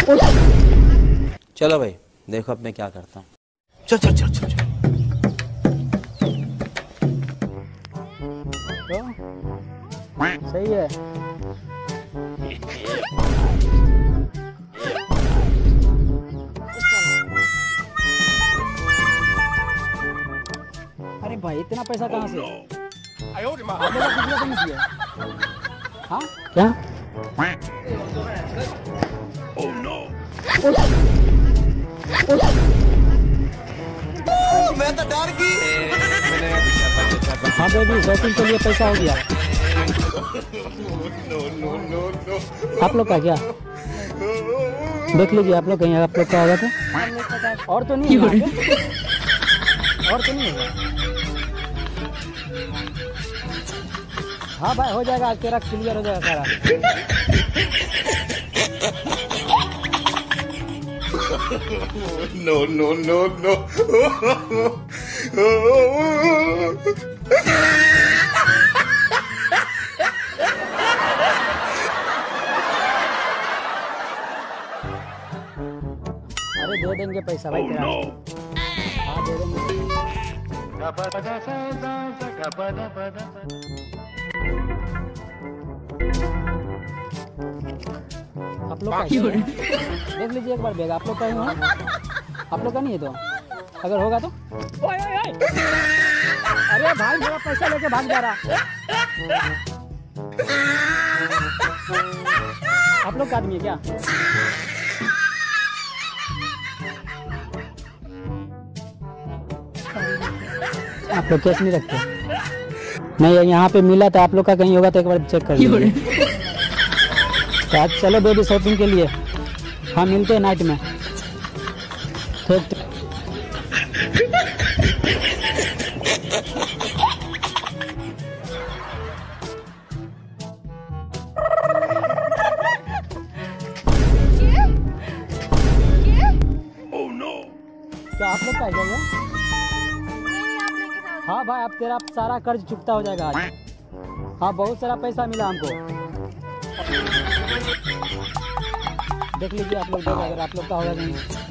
चलो भाई देखो अब मैं क्या करता हूँ। चल चल चल चल चल। तो सही है। अरे भाई इतना पैसा कहाँ से? आपने तो किसी को नहीं दिया। हाँ क्या? मैं तो डर गई। हाँ बेबी शॉपिंग के लिए पैसा हो गया। आप लोग का क्या देख लीजिए, आप लोग कहीं आप लोग का होगा तो और तो नहीं होगा, और तो नहीं होगा। हाँ भाई हो जाएगा, तेरा क्लियर हो जाएगा सारा। No no no no। अरे दे देंगे पैसा भाई तेरा। हाँ दे देंगे। आप लोग का देख लीजिए एक बार बैग, आप लोग का ही है? आप लोग का नहीं है तो अगर होगा तो ओए ओए ओए। अरे भाई मेरा पैसा लेके भाग जा रहा। आप लोग का आदमी है क्या? आप लोग कैश नहीं रखते? नहीं यहाँ पे मिला था, आप लोग का कहीं होगा तो एक बार चेक कर लीजिए। चलो बेबी शॉपिंग के लिए। हाँ मिलते हैं नाइट में। ठीक। क्या आप लोग का है क्या? हाँ भाई अब तेरा सारा कर्ज चुकता हो जाएगा आज। हाँ बहुत सारा पैसा मिला हमको। देख लीजिए आप लोग, अगर आप लोग का होगा नहीं।